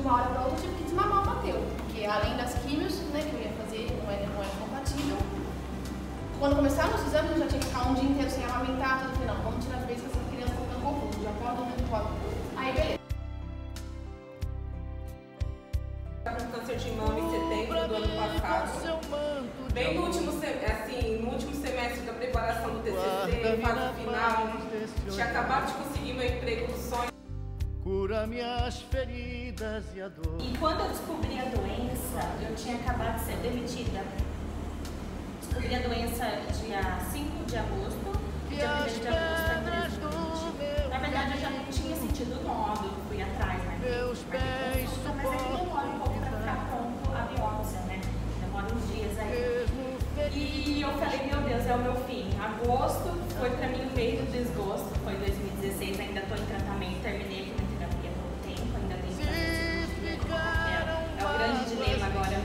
uma hora para outra, eu tive que desmamar o Mateu, porque além das químios, né, que eu ia fazer, não era compatível. Quando começaram os exames, eu já tinha que ficar um dia inteiro sem amamentar, tudo. Eu falei, não, vamos tirar a vez que essa criança está ficando confusa, já pode, não pode. Aí, beleza. Com câncer de mama em setembro do ano passado. Bem no último semestre da preparação do TCC, fase final, tinha acabado de conseguir meu emprego do sonho. Cura minhas feridas e a dor. E quando eu descobri a doença, eu tinha acabado de ser demitida. Descobri a doença dia 5 de agosto, dia 1º de agosto de 2020. Na verdade, eu já não tinha sentido nódulo, fui atrás, né? Meus pés mas é que demora um pouco para ficar pronto a biópsia, né? Demora uns dias aí. E eu falei, meu Deus, é o meu fim. Agosto foi para mim o meio do desgosto, foi 2016, ainda estou em tratamento, terminei a quimioterapia há pouco tempo, ainda tenho que fazer é o grande dilema agora.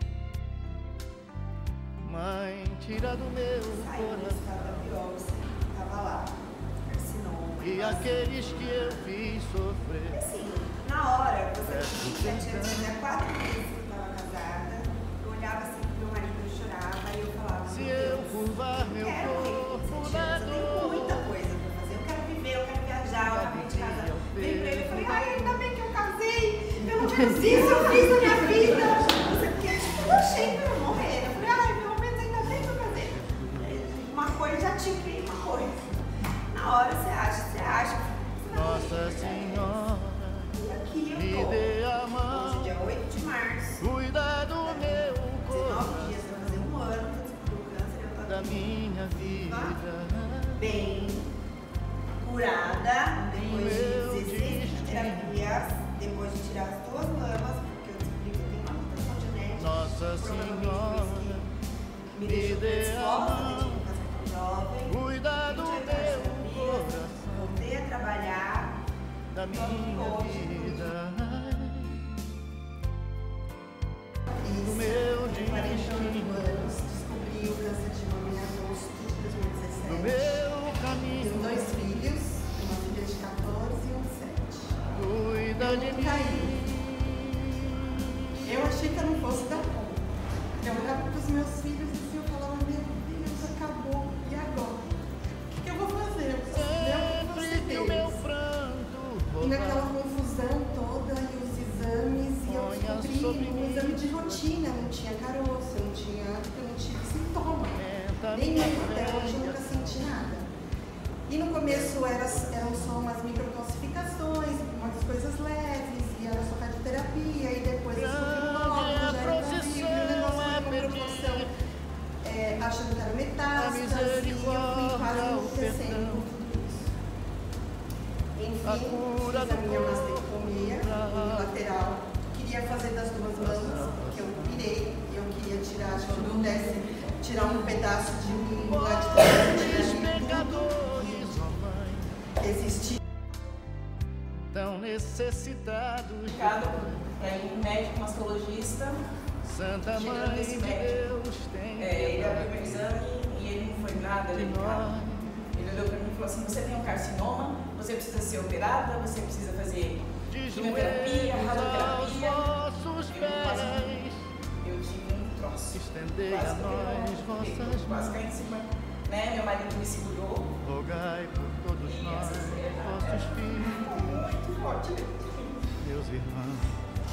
Mãe, tira do meu coração da biópsia, tava lá, carcinoma. E aqueles que eu fiz sofrer. Assim, na hora, você tinha 4 meses que eu estava casada, eu olhava assim pro meu marido, eu chorava, e eu falava, se eu curvar meu corpo na dor, eu tenho muita coisa pra fazer, eu quero viver, eu quero viajar, eu acabei de casar. Vim pra ele e falei, ai, ainda bem que eu casei, pelo menos isso eu fiz na minha vida. Eu achei que eu ia morrer, eu falei, ai, pelo menos ainda bem que eu casei. Uma coisa já te cria uma coisa. Na hora você acha. Nossa Senhora, me dê a mão. Hoje, dia 8 de março. Cuida do meu 19 dias, vai fazer um ano que eu descobri o câncer, eu tô da minha vida. Bem curada, depois de 16 terapias, depois de tirar as 2 mamas, porque eu descobri que eu tenho uma mutação genética. Nossa Senhora, me dê a mão. Cuida do meu coração. Voltei a trabalhar da minha vida, do meu destino, 41 anos, descobri o câncer de mama em agosto de 2017. do meu caminho. Tenho 2 filhos, uma filha de 14 e um de 7. Cuida de mim. Eu achei que eu não fosse dar conta. Eu olhava para os meus filhos e eu falava, meu Deus, acabou, e agora? O que eu vou fazer? Sempre que o meu pranto E naquela confusão toda, e os exames, e eu descobri um exame de rotina, não tinha caroço, eu não tive sintoma. Nenhum, até hoje eu nunca senti nada. E no começo eram só umas microcalcificações, umas coisas leves, e era só radioterapia, e depois eu descobri um nódulo, já era uma proporção, achando que era metástase, e eu fui quase enlouquecendo com tudo isso. Enfim, fiz a minha mastectomia unilateral, queria fazer das 2 mãos, porque eu pirei, e eu queria tirar, acho que eu pudesse tirar um pedaço de mim lá de trás, existir. Tão necessitados. Indicado para ir um médico mastologista. Santa Mãe de Deus tem. Ele abriu meu exame e ele não foi nada delicado. Ele olhou para mim e falou assim: você tem um carcinoma, você precisa ser operada, você precisa fazer quimioterapia, radioterapia. Eu tive um troço. Estendei a nós vossas quase caí em cima. Né? Meu marido me segurou. Rogai por todos nós, vossos filhos. Muito forte. Meus irmãos.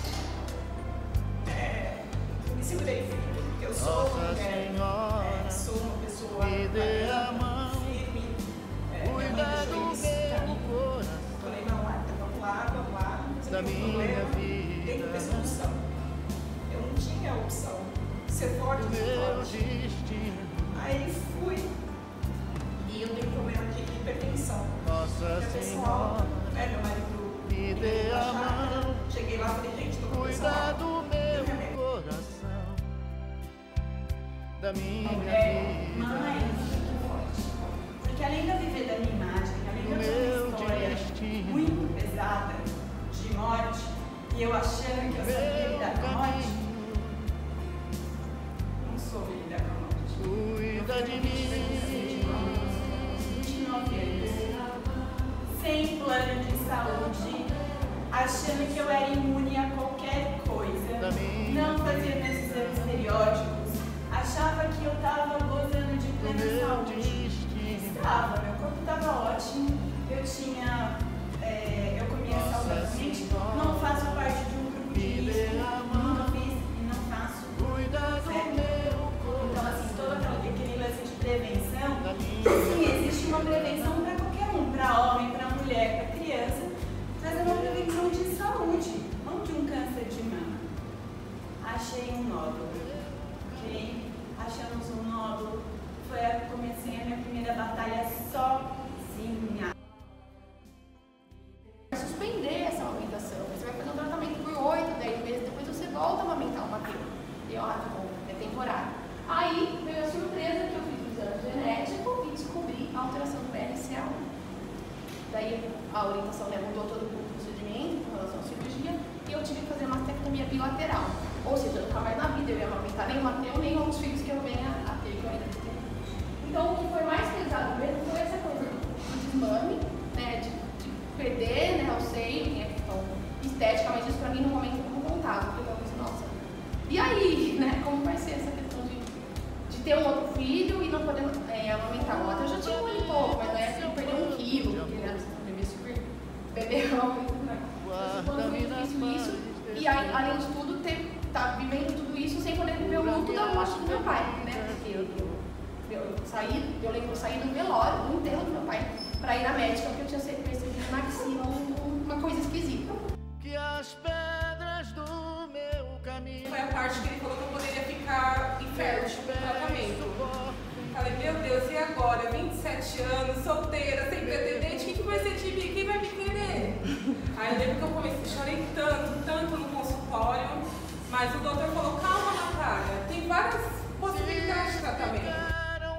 Me segurei firme, porque eu sou Nossa Senhora, sou uma pessoa me dê a mão, firme. cuida do meu coração. Falei, não, vamos lá. Da minha vida. Tem que ter solução. Eu não tinha opção. Ser forte, do meu destino. Aí fui. E eu tenho problema de hipertensão. Nossa Senhora, Meu marido me dê a mão. Cheguei lá e falei, gente, tô com cuida do meu coração, da minha vida. Mãe, fique forte. Porque além de eu viver da minha imagem, além de eu ter uma história muito pesada de morte, e eu achando que eu sabia lidar com a morte, não soube lidar com a morte. Cuida de mim. 29 anos, sem plano de saúde, a achando que eu era imune a qualquer coisa, não fazia meus exames periódicos, achava que eu estava gozando de plena saúde. Estava, meu corpo estava ótimo, eu comia saudavelmente, não faço parte de um grupo de risco, nunca fiz e não faço, certo? Então, assim, todo aquele lance de prevenção, sim, existe uma prevenção para qualquer um, para homem, para mulher, para criança, mas é uma prevenção de saúde, não de um câncer de mama. Achei um nódulo, ok? Achamos um nódulo, comecei a minha primeira batalha sozinha. Suspender essa amamentação, você vai fazer um tratamento por 8, 10 meses, depois você volta a amamentar o Mateus. E eu, tá bom, é temporário. Aí veio a surpresa que eu fiz o exame genético e descobri a alteração do BRCA1. Daí a orientação mudou todo o procedimento com relação à cirurgia e eu tive que fazer uma mastectomia bilateral. Ou seja, nunca mais na vida eu ia amamentar nem o Mateus, nem outros filhos que eu venha a ter, que eu ainda tenho. Então o que foi mais pesado mesmo foi essa coisa do desmame, né, de perder, né, o seio, tem a questão estética, mas isso pra mim no momento não contava, porque eu pensei, nossa, e aí, né, como vai ser essa questão de ter um outro filho e não poder amamentar o outro? Eu já tinha 1 ano e pouco, mas na época eu perdi 1 quilo, porque ele era um bebê super beberrão, né? Quando foi difícil isso, e aí, além de tudo, tá vivendo tudo isso sem poder viver o luto da morte do meu pai, né, porque eu lembro que eu saí do velório, do enterro do meu pai, pra ir na médica, porque eu tinha percebido na axila uma coisa esquisita. Que as pedras do meu caminho. Foi a parte que ele falou que eu poderia ficar infértil no tratamento. Falei, meu Deus, e agora? 27 anos, solteira, sem pretendente, quem vai ser de mim? Quem vai me querer? Aí eu lembro que eu chorei tanto no consultório, mas o doutor falou, calma, Natália, tem várias possibilidades de tratamento.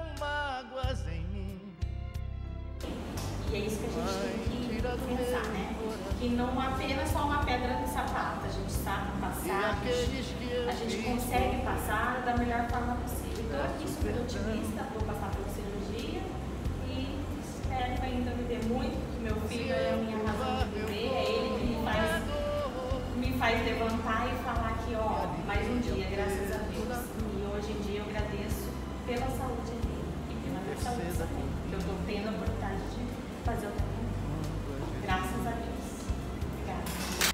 E é isso que a gente tem que pensar, né? Que não apenas só uma pedra no sapato, a gente sabe passar, a gente consegue passar da melhor forma possível. Estou aqui super otimista, vou passar pela cirurgia e espero ainda viver muito, porque meu filho é a minha razão de viver, é ele que me faz levantar e falar que, ó, mais um dia, graças a Deus. E hoje em dia eu agradeço pela saúde dele e pela minha saúde também, que eu estou tendo a oportunidade de fazer o tratamento. Graças a Deus. Obrigada.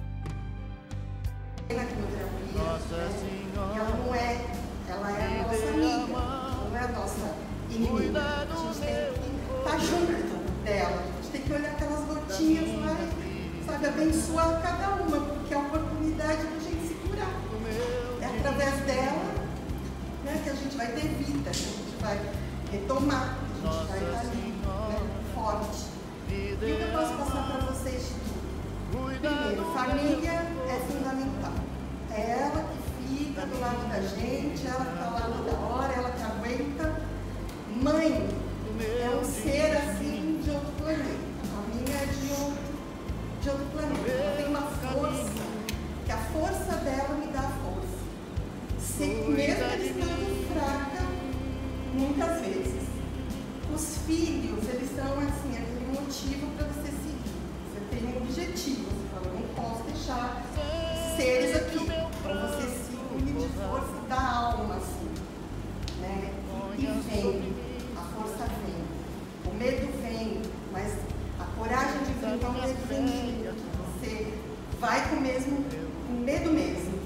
Na quimioterapia, ela é a nossa amiga, não é a nossa inimiga. A gente tem que estar junto dela, a gente tem que olhar aquelas gotinhas lá e, sabe, abençoar cada uma, porque é a oportunidade de a gente se curar. É através dela, né, que a gente vai ter vida, que a gente vai retomar, que a gente vai estar ali, né, forte. E o que eu posso passar para vocês de tudo? Primeiro, família é fundamental. É ela que fica do lado da gente, ela que está lá toda hora, ela que aguenta. Mãe é um ser assim de outro planeta. A minha é de outro planeta. Ela tem uma força, que a força dela me dá força. Mesmo ela estando fraca, muitas vezes. Os filhos, eles são assim, aquele motivo para você seguir. Você tem um objetivo, você fala, não posso deixar seres aqui. Então você se une de força da alma, assim, né? E vem, a força vem, o medo vem, mas a coragem de enfrentar o medo vem junto. Você vai com medo mesmo.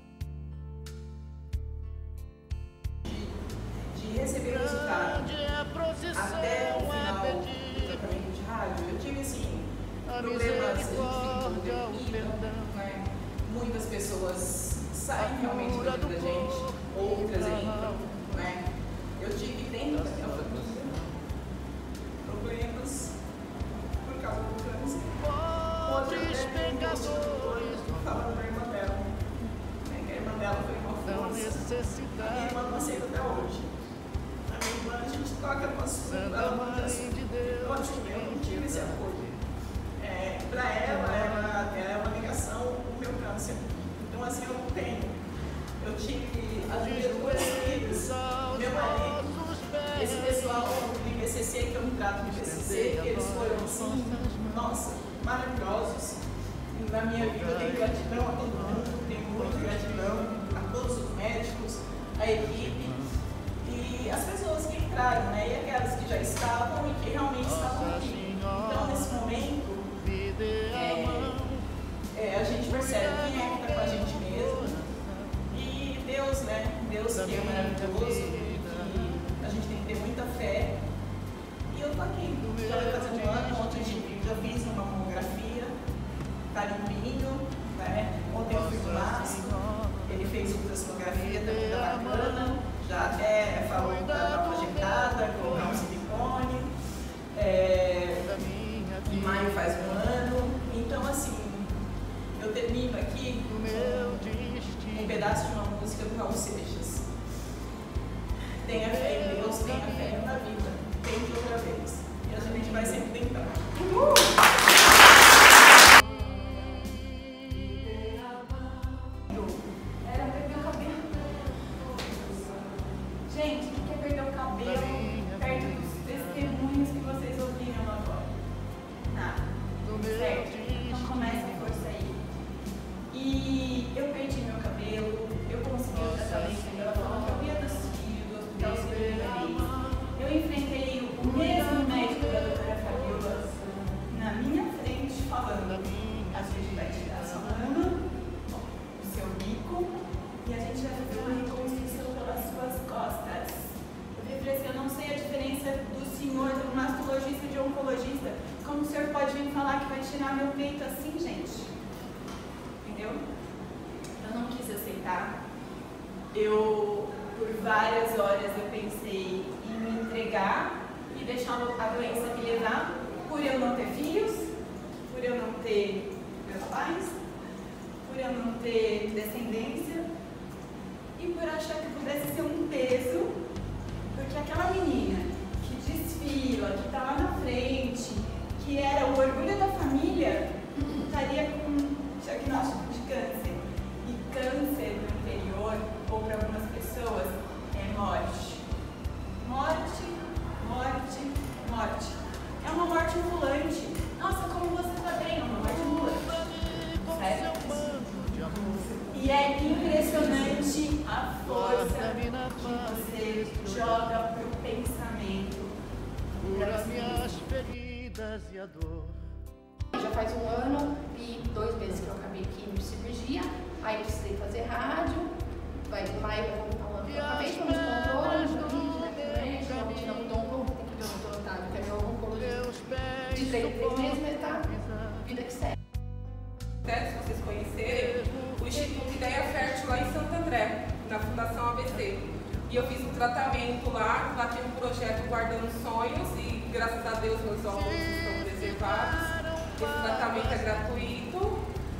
De receber o resultado até o final do tratamento de rádio, eu tive assim, problemas de né? Muitas pessoas saem realmente da vida da gente, outras entram, né? Eu tive dentro da minha família problemas por causa do câncer. Outras pegadores falando da irmã dela, né? Que a irmã dela foi uma força. A minha irmã não aceita até hoje. A minha irmã, a gente toca no assunto, ela manda assim, eu não tive esse apoio. Para ela é uma negação o meu câncer. Então, assim, eu não tenho. Eu tive as minhas 2 filhas, meu marido, esse pessoal do IBCC, que eu me trato de IBCC, eles foram, assim, nossa, maravilhosos. na minha vida eu tenho gratidão a todo mundo, tenho muita gratidão a todos os médicos, a equipe e as pessoas que entraram, né? E aquelas que já estavam e que realmente estavam aqui. Então, nesse momento, a gente percebe quem é que está com a gente mesmo. E Deus, né? Deus que é maravilhoso, que a gente tem que ter muita fé. E eu tô aqui, já vai fazer um ano, ontem já fiz uma mamografia, tá limpinho, né? Ontem eu fui pro Márcio, ele fez ultrassonografia, tá tudo bacana, já até falou que tá nova ajeitada, colocar um silicone, em maio faz um ano, então assim, eu termino aqui com um pedaço de uma música do Raul Seixas. Tenha fé em Deus, tenha fé na vida. Tente outra vez. E a gente vai sempre tentar. Era perder o cabelo. Gente, o que é perder o cabelo perto dos testemunhos que vocês ouviram agora? Nada. Certo? Então começa a força aí. E eu perdi meu cabelo, eu consegui o tratamento pela forma que eu via dos filhos do hospital civil. Eu enfrentei o mesmo médico da doutora Fabiola na minha frente falando: a gente vai tirar a sua mama, o seu bico, e a gente vai fazer uma reconstrução pelas suas costas. Eu falei assim: eu não sei a diferença do senhor, do mastologista e de oncologista. Como o senhor pode vir falar que vai tirar meu peito assim, gente? Entendeu? Eu não quis aceitar. Por várias horas eu pensei em me entregar e deixar a doença me levar, por eu não ter filhos, por eu não ter meus pais, por eu não ter descendência e por achar que pudesse ser um peso, porque aquela menina que desfila, que está lá na frente, que era o orgulho da família, estaria com diagnóstico de câncer. E câncer no interior, ou para algumas pessoas, é morte. Morte, morte, morte. É uma morte ambulante. Nossa, como você está bem? É uma morte ambulante. Certo? E é impressionante a força que você joga para o pensamento. Cura minhas feridas e a dor. Já faz um ano e 2 meses que eu acabei quimio de cirurgia, aí precisei fazer rádio, vai em maio eu vou voltar um ano que eu acabei com os controles, a rotina mudou um pouco, tem que ver o doutor Otávio, que é meu oncologista, de 3 em 3 meses, mas tá, vida que segue. Até se vocês conhecerem, o Instituto Ideia Fértil lá em Santo André, na Fundação ABC. E eu fiz um tratamento lá tem um projeto Guardando Sonhos e graças a Deus meus óvulos estão preservados. Esse tratamento é gratuito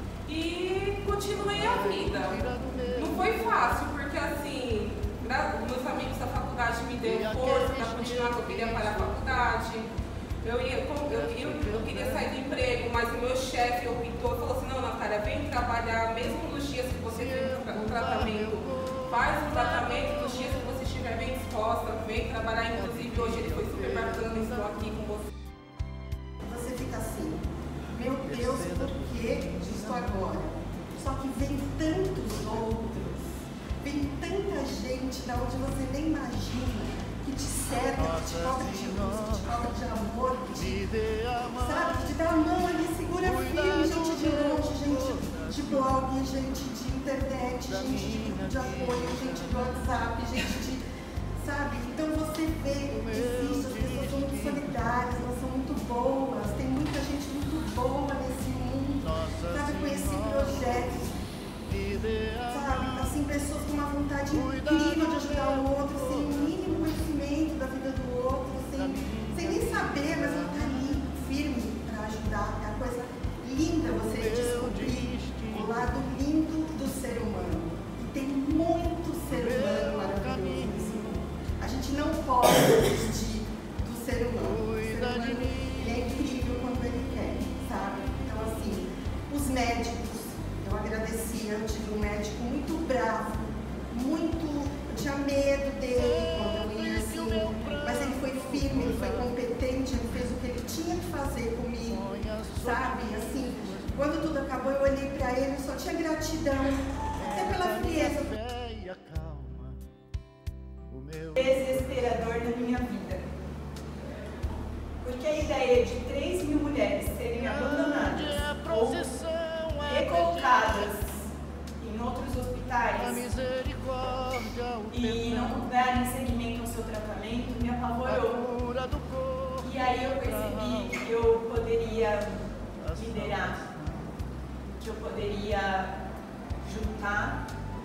e continuei a vida. Não foi fácil, porque assim, meus amigos da faculdade me deram força para continuar, que eu queria parar a faculdade. Eu queria sair do emprego, mas o meu chefe optou e falou assim: não, Natália, vem trabalhar mesmo nos dias que você tem um tratamento. Faz o tratamento nos dias que você estiver bem disposta, vem trabalhar. Inclusive, hoje ele foi super bacana, estou aqui com você. Você fica assim: meu Deus, por que disso agora? Só que vem tantos outros, vem tanta gente da onde você nem imagina, que te cerca, que te cobra de luz, que te cobra de amor, que te, sabe, que te dá a mão ali, segura firme, gente de longe, gente de blog, gente de internet, gente de grupo de apoio, gente do WhatsApp, gente de, sabe? Então você vê, existe, as pessoas são muito solidárias, elas são muito boas, tem muita gente muito boa nesse mundo, sabe? Eu conheci projetos, sabe? Assim, pessoas com uma vontade incrível de ajudar o outro, sem o mínimo conhecimento da vida do outro, sem nem saber, mas ela tá ali, firme para ajudar. É uma coisa linda você descobrir o lado lindo do ser humano. E tem muito ser humano maravilhoso nesse mundo. A gente não pode desistir tinha gratidão, até pela frieza. Desesperador na minha vida. Porque a ideia de 3.000 mulheres serem abandonadas ou recolocadas em outros hospitais e não darem seguimento ao seu tratamento me apavorou. E aí eu percebi que eu poderia liderar, que eu poderia juntar,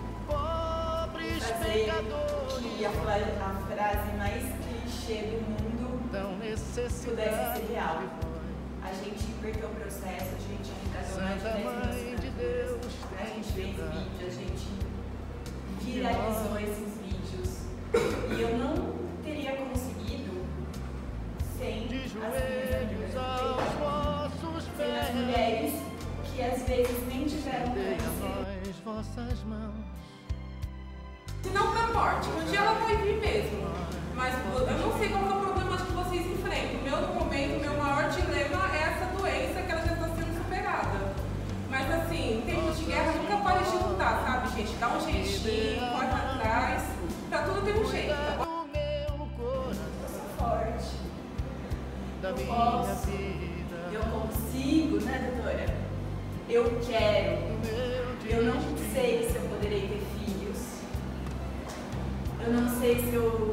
fazer que a frase mais clichê do mundo pudesse ser real. A gente inverteu o processo, a gente arrecadou mais de 10 mil assinaturas, a gente fez vídeo, a gente viralizou esses vídeos. E eu não teria conseguido sem as minhas amigas, sem as mulheres que às vezes nem tiveram vossas mãos. Se não pra morte, um dia ela vai vir mesmo. Mas eu não sei qual é o problema que vocês enfrentam. No momento, meu maior dilema é essa doença que ela já está sendo superada. Mas assim, em tempos de guerra nunca pare de lutar, sabe, gente? Dá um jeitinho, corre atrás. Pra tudo tem um jeito, tá bom? Eu sou forte. Eu posso. Eu consigo, né, doutora? Eu quero. Eu não sei se eu poderei ter filhos. Eu não sei se eu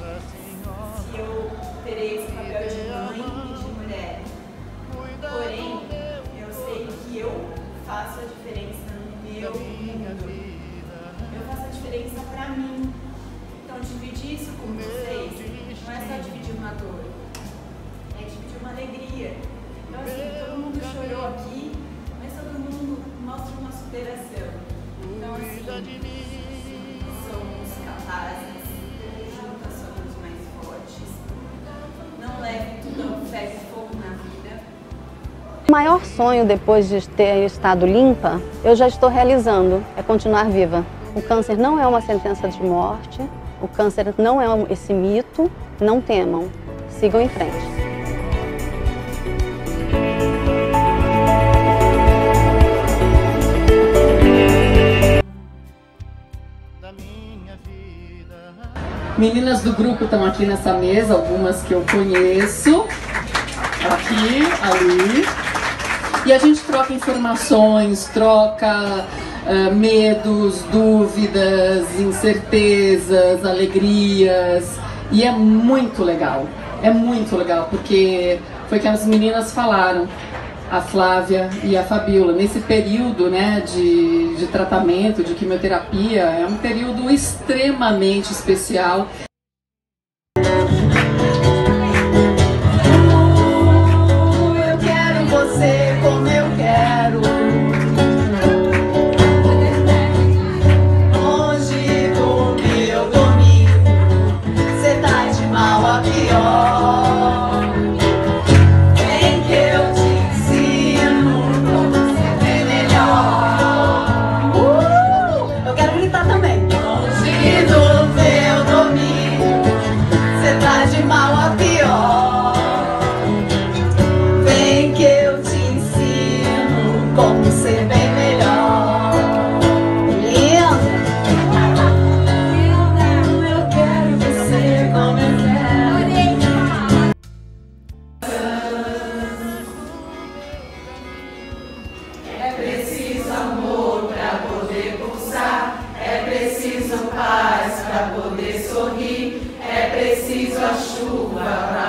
terei esse papel de mãe e de mulher. Porém, eu sei que eu faço a diferença no meu mundo. Eu faço a diferença pra mim. Então, dividir isso com vocês não é só dividir uma dor, é dividir uma alegria. Então, assim, todo mundo chorou aqui, mas todo mundo mostra uma superação. Então, assim, somos capazes, juntas somos mais fortes. Não leve tudo ao ferro e fogo na vida. O maior sonho depois de ter estado limpa, eu já estou realizando, é continuar viva. O câncer não é uma sentença de morte, o câncer não é esse mito, não temam, sigam em frente. Meninas do grupo estão aqui nessa mesa, algumas que eu conheço, aqui, ali, e a gente troca informações, troca medos, dúvidas, incertezas, alegrias, e é muito legal, porque foi que as meninas falaram, a Flávia e a Fabiola, nesse período, né, de tratamento, de quimioterapia, é um período extremamente especial. Eu quero você como eu quero. Longe do meu domínio, cê tá de mal a pior. Vem que eu te ensino como ser melhor. Eu quero gritar também. Longe do meu domínio, cê tá de mal a pior. Vem que eu te ensino como ser bem melhor. Linda, eu quero você como eu quero. É preciso amor pra poder pulsar, é preciso paz pra poder sorrir, é preciso a chuva pra